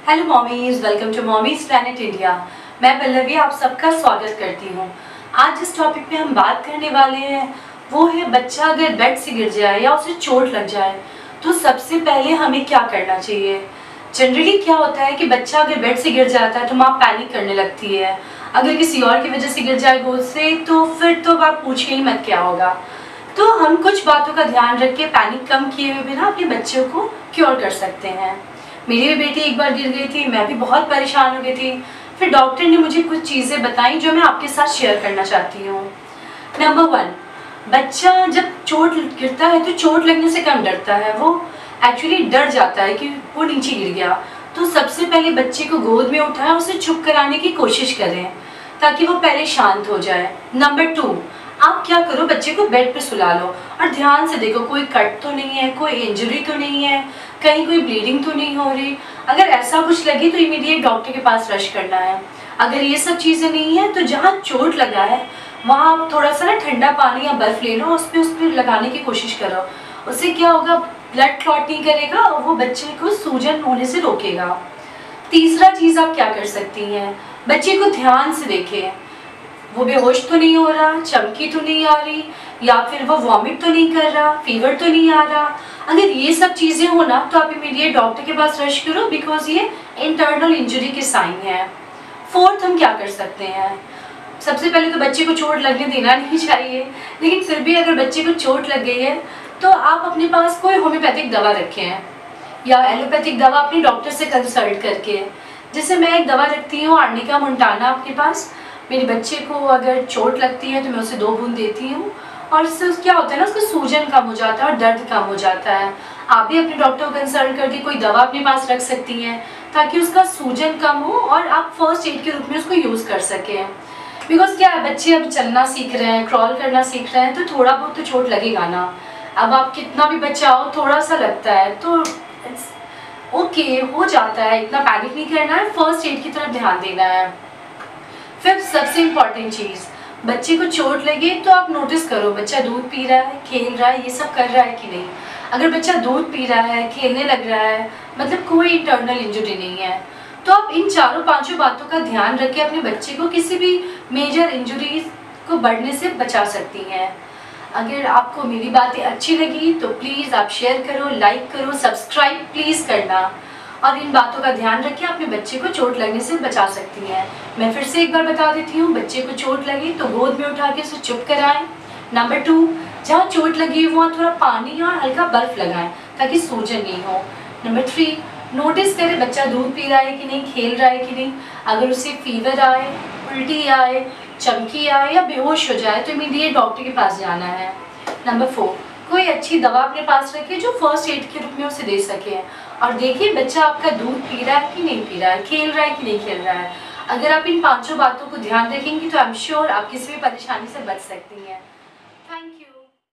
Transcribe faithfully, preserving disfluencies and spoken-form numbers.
Hello mommies, welcome to mommies planet India. मैं पल्लवी आप सबका स्वागत करती हूँ। आज जिस टॉपिक पे हम बात करने वाले हैं वो है बच्चा अगर बेड से गिर जाए या उसे चोट लग जाए तो सबसे पहले हमें क्या करना चाहिए। जनरली क्या होता है कि बच्चा अगर बेड से गिर जाता है तो माँ पैनिक करने लगती है। अगर किसी और की वजह से गिर जाए गोद से तो फिर तो आप पूछिए ही मत क्या होगा। तो हम कुछ बातों का ध्यान रख के पैनिक कम किए हुए बिना अपने बच्चों को क्योर कर सकते हैं। मेरी भी बेटी एक बार गिर गई थी, मैं भी बहुत परेशान हो गई थी। फिर डॉक्टर ने मुझे कुछ चीज़ें बताई जो मैं आपके साथ शेयर करना चाहती हूँ। नंबर वन, बच्चा जब चोट गिरता है तो चोट लगने से कम डरता है, वो एक्चुअली डर जाता है कि वो नीचे गिर गया। तो सबसे पहले बच्चे को गोद में उठाएं, उसे चुप कराने की कोशिश करें ताकि वो पहले शांत हो जाए। नंबर टू, आप क्या करो, बच्चे को बेड पे सुला लो और ध्यान से देखो कोई कट तो नहीं है, कोई इंजरी तो नहीं है, कहीं कोई ब्लीडिंग तो नहीं हो रही। अगर ऐसा कुछ लगे तो इमीडिएट डॉक्टर के पास रश करना है। अगर ये सब चीज़ें नहीं है तो जहाँ चोट लगा है वहाँ आप थोड़ा सा ना ठंडा पानी या बर्फ़ ले लो, उस पर उस पर लगाने की कोशिश करो। उससे क्या होगा, ब्लड क्लॉट नहीं करेगा और वो बच्चे को सूजन होने से रोकेगा। तीसरा चीज़ आप क्या कर सकती हैं, बच्चे को ध्यान से देखें, वो बेहोश तो नहीं हो रहा, चमकी तो नहीं आ रही, या फिर वो वॉमिट तो नहीं कर रहा, फीवर तो नहीं आ रहा। अगर ये सब चीज़ें हो ना तो आप इमीडिएट डॉक्टर के पास रश करो, बिकॉज ये इंटरनल इंजरी के साइन है। फोर्थ, हम क्या कर सकते हैं, सबसे पहले तो बच्चे को चोट लगने देना नहीं चाहिए, लेकिन फिर भी अगर बच्चे को चोट लग गई है तो आप अपने पास कोई होम्योपैथिक दवा रखें या एलोपैथिक दवा अपने डॉक्टर से कंसल्ट करके। जैसे मैं एक दवा रखती हूँ आर्निका मोंटाना अपने पास, मेरे बच्चे को अगर चोट लगती है तो मैं उसे दो बूंद देती हूँ और इससे क्या होता है ना, उसका सूजन कम हो जाता है और दर्द कम हो जाता है। आप भी अपने डॉक्टर को कंसल्ट करके कोई दवा अपने पास रख सकती हैं ताकि उसका सूजन कम हो और आप फर्स्ट एड के रूप में उसको यूज़ कर सकें। बिकॉज क्या है, बच्चे अब चलना सीख रहे हैं, क्रॉल करना सीख रहे हैं, तो थोड़ा बहुत तो चोट लगेगा ना। अब आप कितना भी बचाओ थोड़ा सा लगता है तो ओके okay, हो जाता है, इतना पैनिक नहीं करना है, फर्स्ट एड की तरफ ध्यान देना है। फिर सबसे इम्पॉर्टेंट चीज़, बच्चे को चोट लगे तो आप नोटिस करो बच्चा दूध पी रहा है, खेल रहा है, ये सब कर रहा है कि नहीं। अगर बच्चा दूध पी रहा है, खेलने लग रहा है, मतलब कोई इंटरनल इंजरी नहीं है, तो आप इन चारों पांचों बातों का ध्यान रख के अपने बच्चे को किसी भी मेजर इंजरी को बढ़ने से बचा सकती हैं। अगर आपको मेरी बातें अच्छी लगी तो प्लीज़ आप शेयर करो, लाइक करो, सब्सक्राइब प्लीज़ करना और इन बातों का ध्यान रखें, अपने बच्चे को चोट लगने से बचा सकती हैं। मैं फिर से एक बार बता देती हूँ, बच्चे को चोट लगी तो गोद में उठा के उसे चुप कराएं। नंबर टू, जहाँ चोट लगी है वहाँ थोड़ा पानी और हल्का बर्फ लगाएं ताकि सूजन नहीं हो। नंबर थ्री, नोटिस करें बच्चा दूध पी रहा है कि नहीं, खेल रहा है कि नहीं। अगर उसे फीवर आए, उल्टी आए, चमकी आए या बेहोश हो जाए तो इमीडिएट डॉक्टर के पास जाना है। नंबर फोर, कोई अच्छी दवा अपने पास रखिए जो फर्स्ट एड के रूप में उसे दे सके और देखिए बच्चा आपका दूध पी रहा है कि नहीं पी रहा है, खेल रहा है कि नहीं खेल रहा है। अगर आप इन पांचों बातों को ध्यान रखेंगी तो आई एम श्योर आप किसी भी परेशानी से बच सकती हैं।